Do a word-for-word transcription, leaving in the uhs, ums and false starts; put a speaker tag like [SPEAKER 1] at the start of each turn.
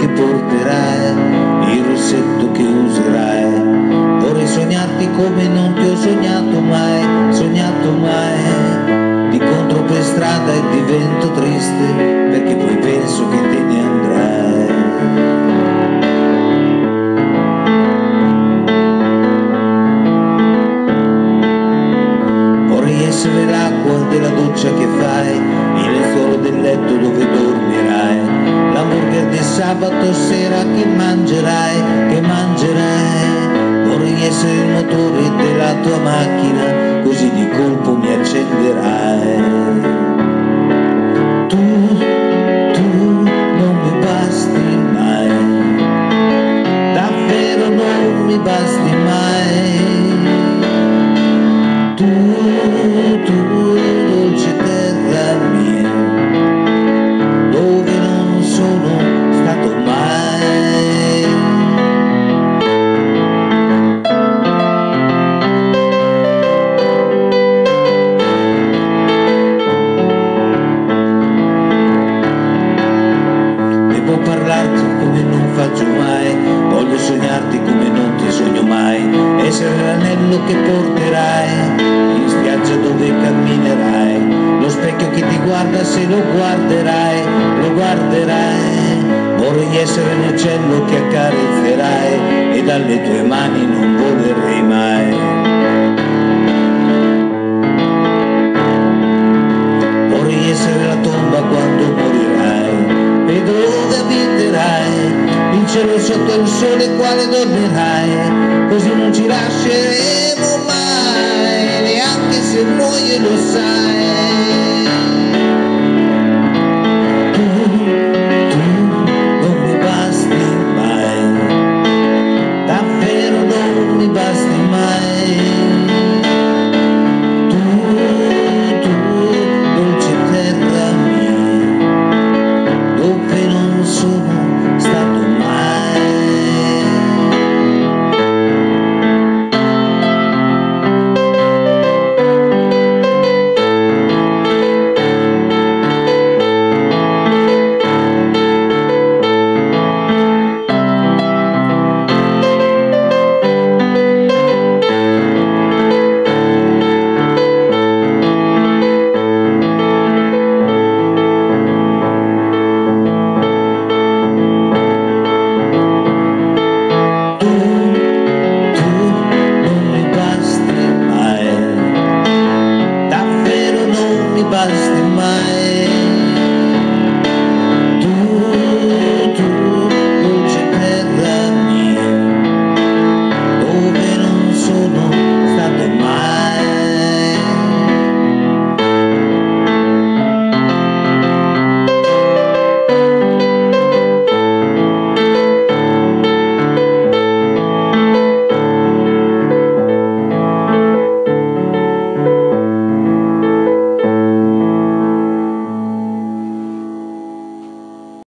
[SPEAKER 1] che porterai, il rossetto che userai. Vorrei sognarti come non ti ho sognato mai, sognato mai. Ti incontro per strada e divento triste, perché poi penso che te ne andrai. Vorrei essere l'acqua della doccia che fai, il lenzuolo del letto dove dormirai, l'hamburger del sabato sera che mangerai, che mangerai. Vorrei essere il motore della tua macchina, così di colpo mi accenderai. Tu, tu non mi basti mai, davvero non mi basti mai. Tu, tu, dolce terra mia, dove non sono stato mai. Devo parlarti come non faccio mai, voglio sognarti come non ti sogno mai, essere l'anello che porterai in spiaggia dove camminerai, lo specchio che ti guarda se lo guarderai, lo guarderai. Vorrei essere l'uccello che accarezzerai e dalle tue mani non volerei mai. Vorrei essere la tomba quando morirai e dove abiterai, il cielo sotto il sole quale dormirai, così non ci lasceremo mai, neanche se muoio lo sai. Basti mai.